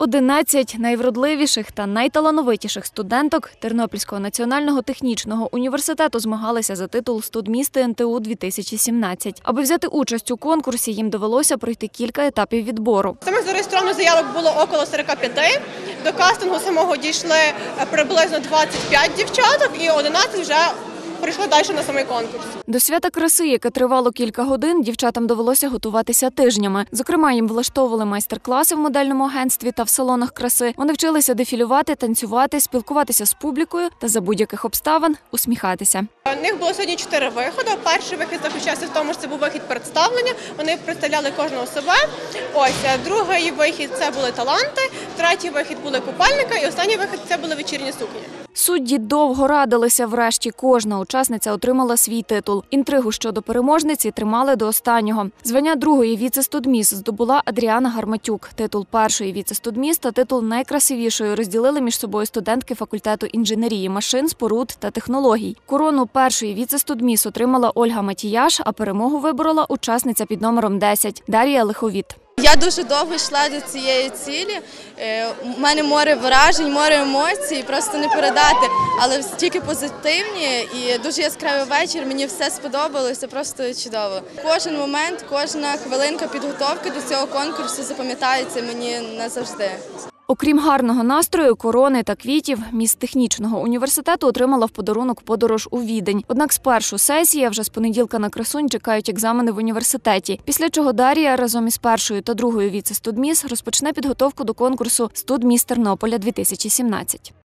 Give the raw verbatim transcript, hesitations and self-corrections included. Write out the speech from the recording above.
одинадцять найвродливіших та найталановитіших студенток Тернопільського національного технічного університету змагалися за титул «Студмісти ен те у дві тисячі сімнадцять». Аби взяти участь у конкурсі, їм довелося пройти кілька етапів відбору. Самих зареєстрованих заявок було около сорока п'яти. До кастингу самого дійшли приблизно двадцять п'ять дівчаток і одинадцять вже прийшли далі на самий конкурс. До свята краси, яке тривало кілька годин, дівчатам довелося готуватися тижнями. Зокрема, їм влаштовували майстер-класи в модельному агентстві та в салонах краси. Вони вчилися дефілювати, танцювати, спілкуватися з публікою та за будь-яких обставин усміхатися. У них було сьогодні чотири виходи. Перший вихід заключався в тому, що це був вихід представлення. Вони представляли кожного себе. Ось другий вихід це були таланти, третій вихід були купальника і останній вихід це були вечірні сукні. Судді довго радилися, врешті кожна учасниця отримала свій титул. Інтригу щодо переможниці тримали до останнього. Звання другої віце-студміс здобула Адріана Гарматюк. Титул першої віце-студміс та титул найкрасивішої розділили між собою студентки факультету інженерії машин, споруд та технологій. Корону першої віце-студміс отримала Ольга Матіяш, а перемогу виборола учасниця під номером десять – Дар'я Лиховіт. Я дуже довго йшла до цієї цілі, у мене море вражень, море емоцій, просто не передати, але тільки позитивні і дуже яскравий вечір, мені все сподобалося, просто чудово. Кожен момент, кожна хвилинка підготовки до цього конкурсу запам'ятається мені назавжди. Окрім гарного настрою, корони та квітів, міс технічного університету отримала в подарунок подорож у Відень. Однак спершу сесія, вже з понеділка на красунь чекають екзамени в університеті. Після чого Дар'я разом із першою та другою віце-студміс розпочне підготовку до конкурсу «Студміс Тернополя дві тисячі сімнадцять».